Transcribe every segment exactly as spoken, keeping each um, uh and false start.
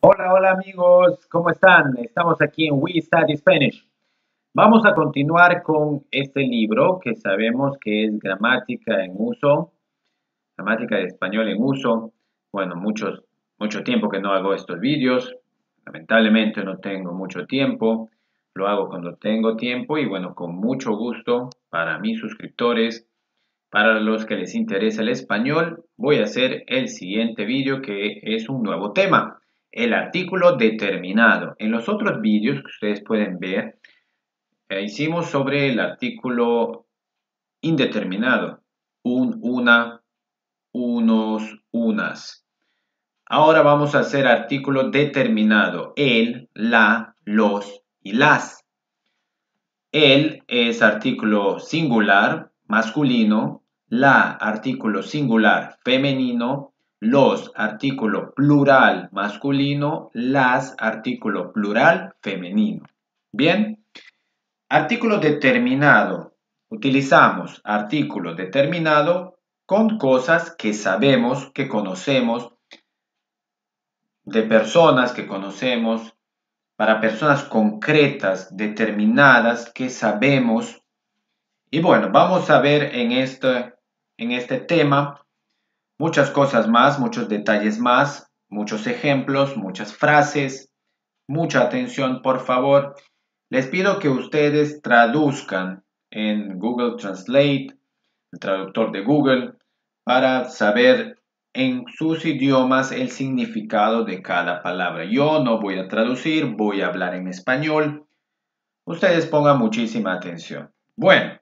Hola, hola amigos, ¿cómo están? Estamos aquí en We Study Spanish. Vamos a continuar con este libro que sabemos que es gramática en uso, gramática de español en uso. Bueno, muchos, mucho tiempo que no hago estos vídeos. Lamentablemente no tengo mucho tiempo. Lo hago cuando tengo tiempo y bueno, con mucho gusto para mis suscriptores, para los que les interesa el español, voy a hacer el siguiente vídeo que es un nuevo tema, el artículo determinado. En los otros vídeos que ustedes pueden ver, eh, hicimos sobre el artículo indeterminado, un, una, unos, unas. Ahora vamos a hacer artículo determinado, el, la, los y las. El es artículo singular, masculino, la artículo singular femenino, los artículo plural masculino, las artículo plural femenino. Bien, artículo determinado. Utilizamos artículo determinado con cosas que sabemos, que conocemos, de personas que conocemos, para personas concretas, determinadas, que sabemos. Y bueno, vamos a ver en este, en este tema muchas cosas más, muchos detalles más, muchos ejemplos, muchas frases. Mucha atención, por favor. Les pido que ustedes traduzcan en Google Translate, el traductor de Google, para saber en sus idiomas el significado de cada palabra. Yo no voy a traducir, voy a hablar en español. Ustedes pongan muchísima atención. Bueno.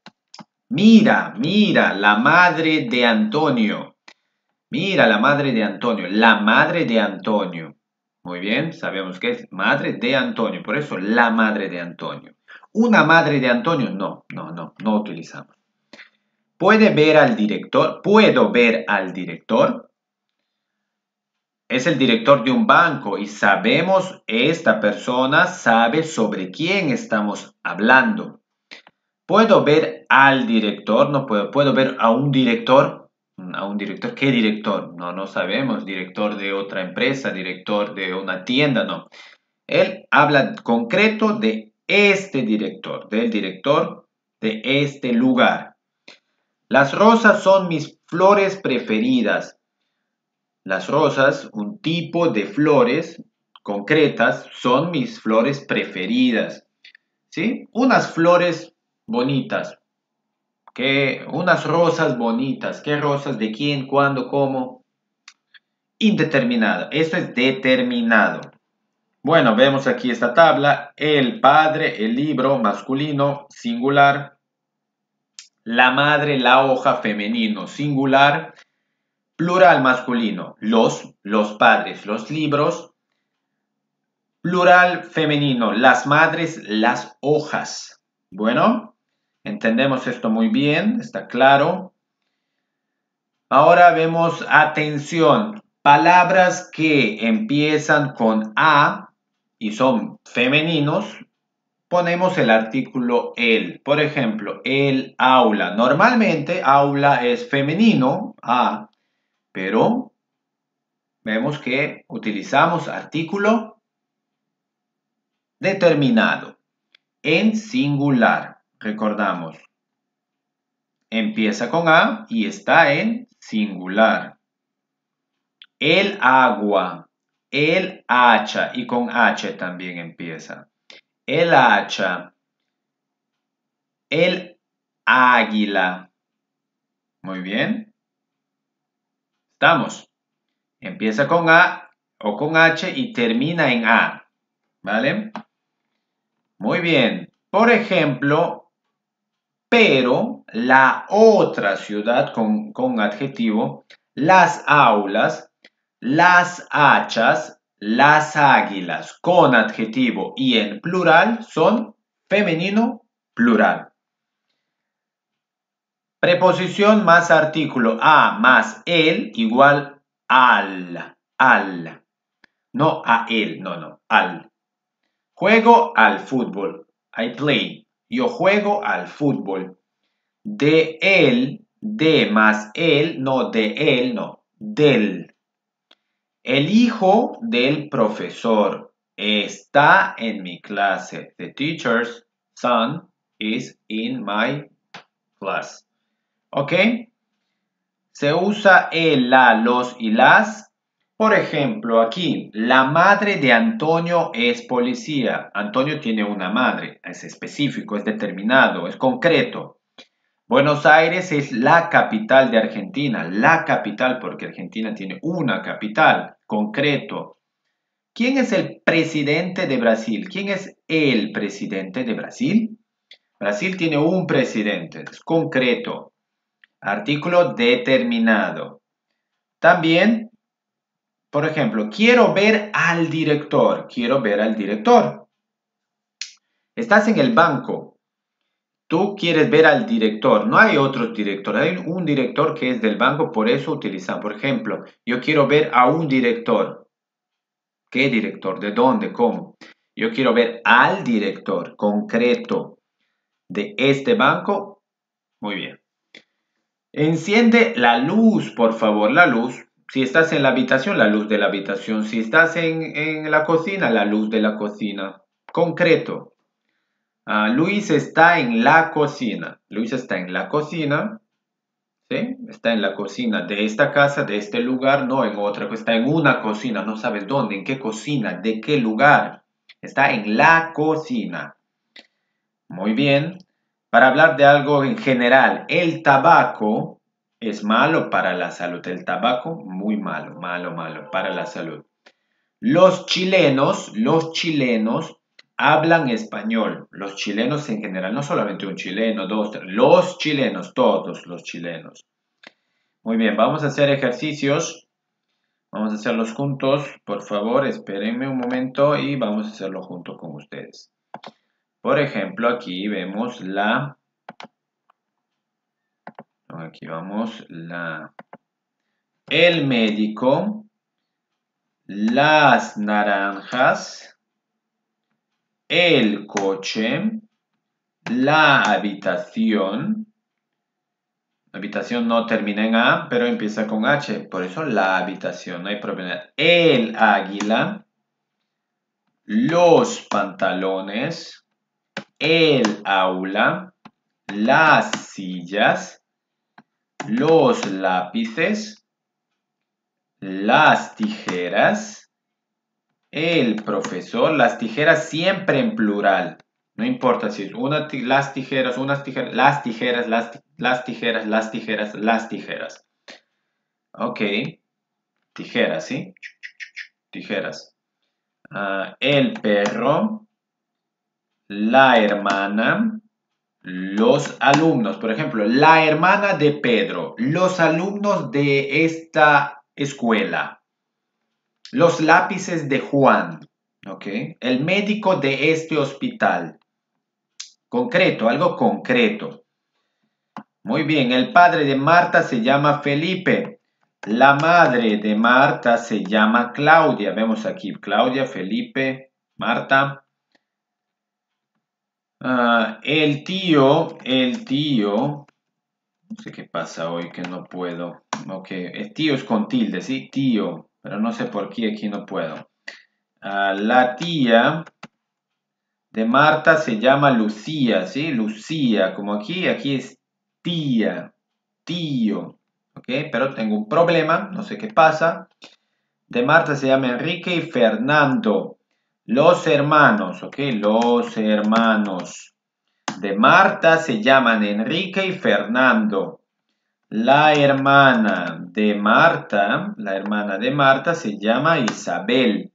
Mira, mira, la madre de Antonio. Mira, la madre de Antonio. La madre de Antonio. Muy bien, sabemos que es madre de Antonio. Por eso, la madre de Antonio. Una madre de Antonio, no, no, no, no utilizamos. ¿Puede ver al director? ¿Puedo ver al director? Es el director de un banco y sabemos, esta persona sabe sobre quién estamos hablando. ¿Puedo ver al director? No puedo. ¿Puedo ver a un director? ¿A un director? ¿Qué director? No, no sabemos. Director de otra empresa, director de una tienda, no. Él habla concreto de este director, del director de este lugar. Las rosas son mis flores preferidas. Las rosas, un tipo de flores concretas, son mis flores preferidas. ¿Sí? Unas flores bonitas. Que unas rosas bonitas. ¿Qué rosas? ¿De quién? ¿Cuándo? ¿Cómo? Indeterminada. Esto es determinado. Bueno, vemos aquí esta tabla. El padre, el libro masculino, singular. La madre, la hoja, femenino, singular. Plural masculino. Los, los padres, los libros. Plural femenino. Las madres, las hojas. Bueno, entendemos esto muy bien. Está claro. Ahora vemos, atención, palabras que empiezan con A y son femeninos, ponemos el artículo el. Por ejemplo, el aula. Normalmente aula es femenino, A, pero vemos que utilizamos artículo determinado en singular. Recordamos, empieza con A y está en singular. El agua, el hacha, y con H también empieza. El hacha, el águila. Muy bien. Estamos. Empieza con A o con H y termina en A. ¿Vale? Muy bien. Por ejemplo, pero la otra ciudad con, con adjetivo, las aulas, las hachas, las águilas con adjetivo y en plural son femenino plural. Preposición más artículo a más el igual al, al. No a él, no, no, al. Juego al fútbol. I play. Yo juego al fútbol. De él, de más él, no de él, no, del. El hijo del profesor está en mi clase. The teacher's son is in my class. ¿Ok? Se usa el, la, los y las. Por ejemplo, aquí, la madre de Antonio es policía. Antonio tiene una madre. Es específico, es determinado, es concreto. Buenos Aires es la capital de Argentina. La capital, porque Argentina tiene una capital, concreto. ¿Quién es el presidente de Brasil? ¿Quién es el presidente de Brasil? Brasil tiene un presidente, es concreto. Artículo determinado. También, por ejemplo, quiero ver al director. Quiero ver al director. Estás en el banco. Tú quieres ver al director. No hay otro director. Hay un director que es del banco, por eso utilizan. Por ejemplo, yo quiero ver a un director. ¿Qué director? ¿De dónde? ¿Cómo? Yo quiero ver al director concreto de este banco. Muy bien. Enciende la luz, por favor, la luz. Si estás en la habitación, la luz de la habitación. Si estás en, en la cocina, la luz de la cocina. Concreto. Uh, Luis está en la cocina. Luis está en la cocina. ¿Sí? Está en la cocina de esta casa, de este lugar, no en otra. Está en una cocina, no sabes dónde, en qué cocina, de qué lugar. Está en la cocina. Muy bien. Para hablar de algo en general, el tabaco es malo para la salud. El tabaco, muy malo, malo, malo para la salud. Los chilenos, los chilenos hablan español. Los chilenos en general, no solamente un chileno, dos, tres. Los chilenos, todos los chilenos. Muy bien, vamos a hacer ejercicios. Vamos a hacerlos juntos. Por favor, espérenme un momento y vamos a hacerlo junto con ustedes. Por ejemplo, aquí vemos la... Aquí vamos la... El médico, las naranjas, el coche, la habitación. La habitación no termina en A, pero empieza con H. Por eso la habitación, no hay problema. El águila, los pantalones, el aula, las sillas, los lápices, las tijeras, el profesor, las tijeras siempre en plural. No importa si es una, las tijeras, unas tijeras, las tijeras, las, las tijeras, las tijeras, las tijeras. Ok. Tijeras, ¿sí? Tijeras. Uh, el perro, la hermana, los alumnos. Por ejemplo, la hermana de Pedro, los alumnos de esta escuela, los lápices de Juan, ¿ok? El médico de este hospital. Concreto, algo concreto. Muy bien, el padre de Marta se llama Felipe. La madre de Marta se llama Claudia. Vemos aquí Claudia, Felipe, Marta. Uh, el tío, el tío, no sé qué pasa hoy que no puedo. Ok, el tío es con tilde, ¿sí? Tío, pero no sé por qué aquí no puedo. Uh, la tía de Marta se llama Lucía, ¿sí? Lucía, como aquí, aquí es tía, tío, ¿ok? Pero tengo un problema, no sé qué pasa. De Marta se llama Enrique y Fernando. Los hermanos, ¿ok? Los hermanos de Marta se llaman Enrique y Fernando. La hermana de Marta, la hermana de Marta se llama Isabel.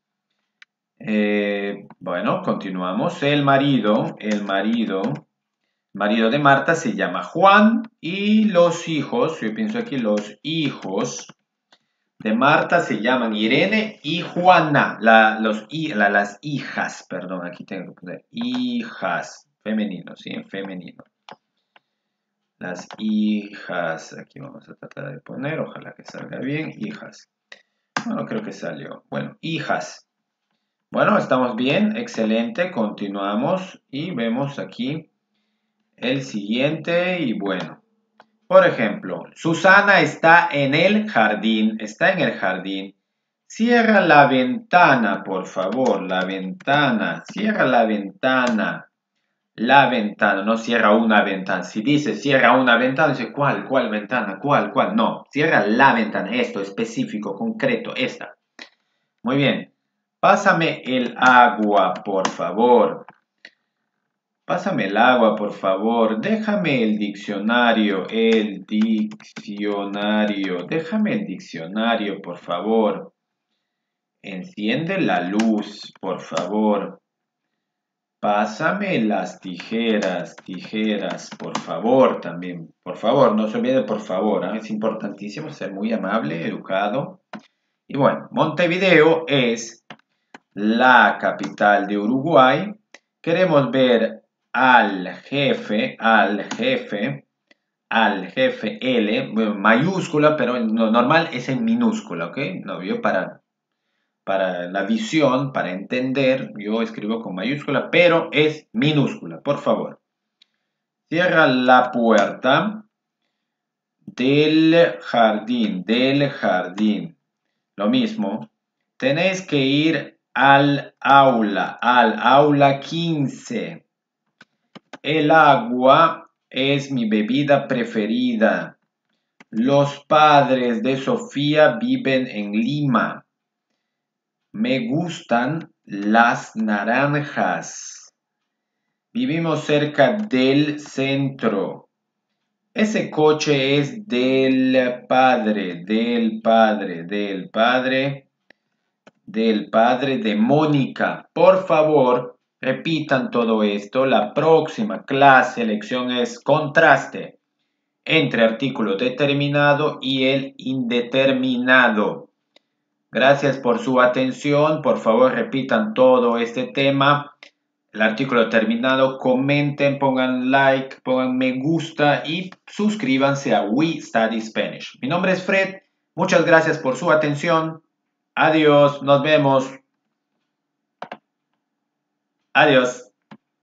Eh, bueno, continuamos. El marido, el marido, marido de Marta se llama Juan y los hijos, yo pienso aquí los hijos de Marta se llaman Irene y Juana. La, los, la, las hijas, perdón, aquí tengo que poner hijas, femenino, ¿sí? En femenino. Las hijas, aquí vamos a tratar de poner, ojalá que salga bien, hijas. Bueno, creo que salió. Bueno, hijas. Bueno, estamos bien, excelente, continuamos y vemos aquí el siguiente y bueno. Por ejemplo, Susana está en el jardín, está en el jardín. Cierra la ventana, por favor, la ventana. Cierra la ventana. La ventana, no cierra una ventana. Si dice cierra una ventana, dice ¿cuál? ¿Cuál ventana? ¿Cuál? ¿Cuál? No, cierra la ventana. Esto, específico, concreto, esta. Muy bien. Pásame el agua, por favor. Pásame el agua, por favor. Déjame el diccionario. El diccionario. Déjame el diccionario, por favor. Enciende la luz, por favor. Pásame las tijeras, tijeras, por favor, también. Por favor, no se olvide, por favor. ¿eh? Es importantísimo ser muy amable, educado. Y bueno, Montevideo es la capital de Uruguay. Queremos ver al jefe, al jefe, al jefe L, mayúscula, pero no, normal es en minúscula, ¿ok? No, yo para, para la visión, para entender, yo escribo con mayúscula, pero es minúscula, por favor. Cierra la puerta del jardín, del jardín. Lo mismo, tenéis que ir al aula, al aula quince. El agua es mi bebida preferida. Los padres de Sofía viven en Lima. Me gustan las naranjas. Vivimos cerca del centro. Ese coche es del padre, del padre, del padre, del padre de Mónica. Por favor, repitan todo esto. La próxima clase, lección es contraste entre artículo determinado y el indeterminado. Gracias por su atención. Por favor, repitan todo este tema. El artículo terminado, comenten, pongan like, pongan me gusta y suscríbanse a We Study Spanish. Mi nombre es Fred. Muchas gracias por su atención. Adiós, nos vemos. Adiós.